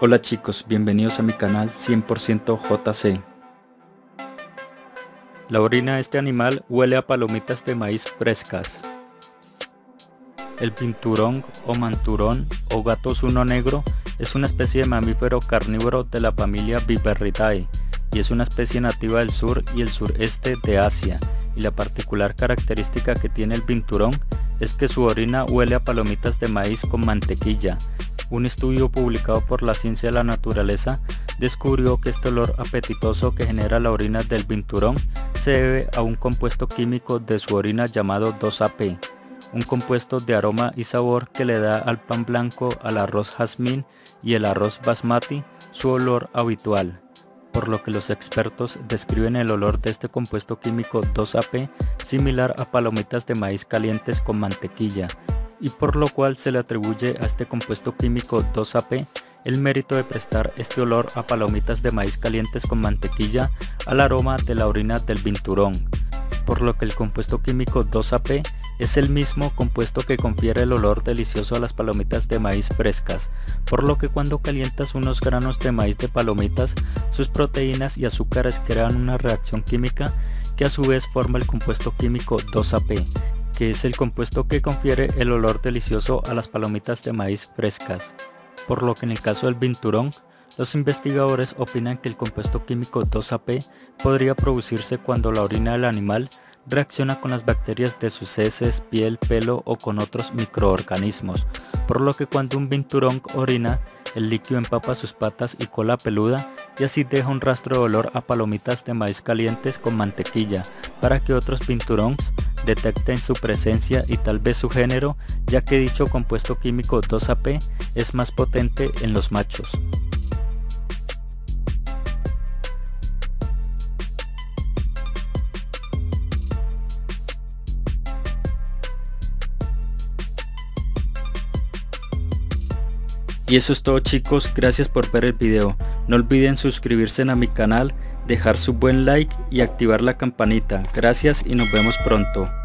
Hola chicos, bienvenidos a mi canal 100% JC. La orina de este animal huele a palomitas de maíz frescas. El binturong o manturón o gato zuno negro es una especie de mamífero carnívoro de la familia Viperidae y es una especie nativa del sur y el sureste de Asia, y la particular característica que tiene el binturong es que su orina huele a palomitas de maíz con mantequilla. Un estudio publicado por la Ciencia de la Naturaleza descubrió que este olor apetitoso que genera la orina del binturong se debe a un compuesto químico de su orina llamado 2-AP, un compuesto de aroma y sabor que le da al pan blanco, al arroz jazmín y el arroz basmati su olor habitual, por lo que los expertos describen el olor de este compuesto químico 2-AP similar a palomitas de maíz calientes con mantequilla, y por lo cual se le atribuye a este compuesto químico 2-AP el mérito de prestar este olor a palomitas de maíz calientes con mantequilla al aroma de la orina del binturong, por lo que el compuesto químico 2-AP es el mismo compuesto que confiere el olor delicioso a las palomitas de maíz frescas, por lo que cuando calientas unos granos de maíz de palomitas, sus proteínas y azúcares crean una reacción química que a su vez forma el compuesto químico 2-AP, que es el compuesto que confiere el olor delicioso a las palomitas de maíz frescas. Por lo que en el caso del binturong, los investigadores opinan que el compuesto químico 2-AP podría producirse cuando la orina del animal reacciona con las bacterias de sus heces, piel, pelo o con otros microorganismos, por lo que cuando un binturong orina, el líquido empapa sus patas y cola peluda y así deja un rastro de olor a palomitas de maíz calientes con mantequilla para que otros binturongs detecten su presencia y tal vez su género, ya que dicho compuesto químico 2-AP es más potente en los machos. Y eso es todo chicos, gracias por ver el video. No olviden suscribirse a mi canal, dejar su buen like y activar la campanita. Gracias y nos vemos pronto.